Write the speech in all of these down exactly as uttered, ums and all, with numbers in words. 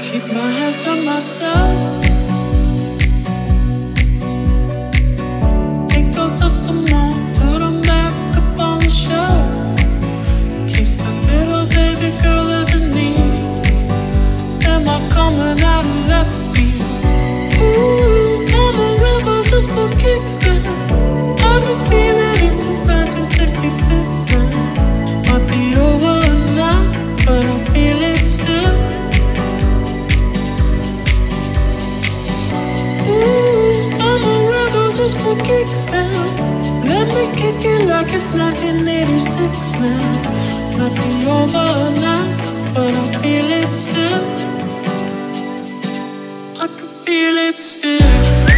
Keep my hands to myself. Think I'll dust them off, put them back up on the shelf. Case my little baby girl is in need. Am I coming out of left field? Ooh, I'm a rebel just for kicks now. I've been feeling it since nineteen sixty-six now. Might be over now, but I feel it still. Ooh, I'm a rebel just for kicks now. Let me kick it like it's nineteen eighty-six now. Might be over now, but I feel it still. I can feel it still.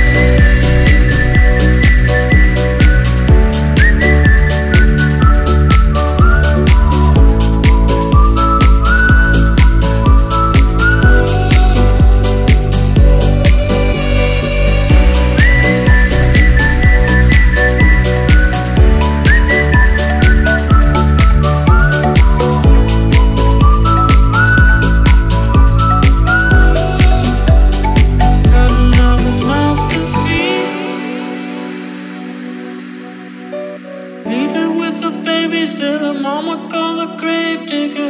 Said her mama called a grave digger.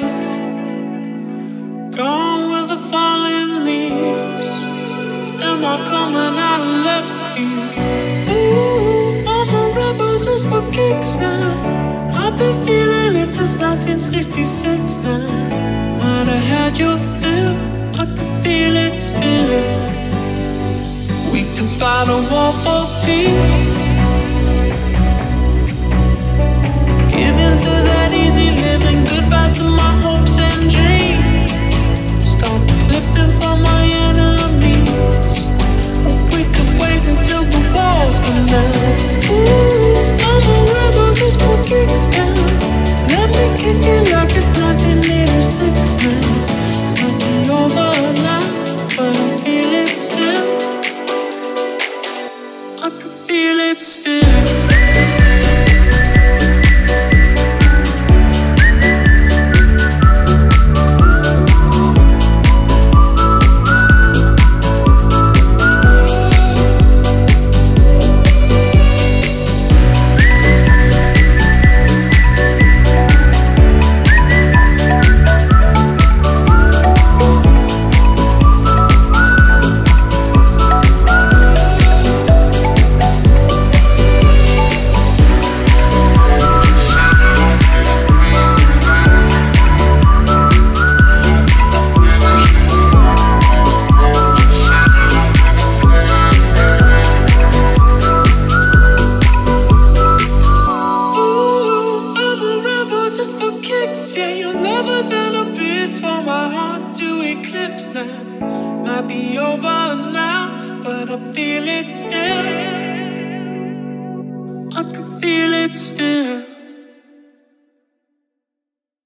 Gone with the falling leaves. Am I coming out of left field? Ooh, I'm a rebel just for kicks now. I've been feeling it since nineteen sixty-six now. Might have had your fill, I can feel it still. We can fight a war for peace. To that easy living, goodbye to my hopes and dreams. Stop flipping for my enemies. We could wait until the walls come down. Ooh, I'm a rebel just for kicks now. Let me kick it like it's nineteen eighty-six now. Might be over now, but I feel it still. I can feel it still. Yeah, your love was an abyss for my heart to eclipse now. Might be over now, but I feel it still. I can feel it still.